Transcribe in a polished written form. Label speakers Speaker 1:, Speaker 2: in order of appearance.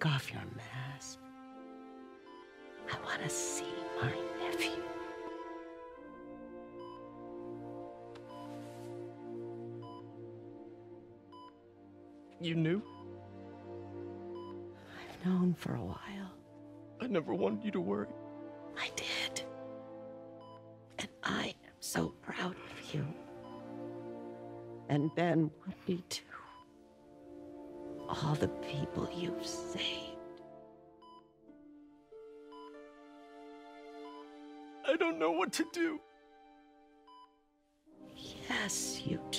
Speaker 1: Take off your mask. I want to see my nephew.
Speaker 2: You knew?
Speaker 1: I've known for a while.
Speaker 2: I never wanted you to worry.
Speaker 1: I did. And I am so proud of you. And Ben would be too. All the people you've saved.
Speaker 2: I don't know what to do.
Speaker 1: Yes, you do.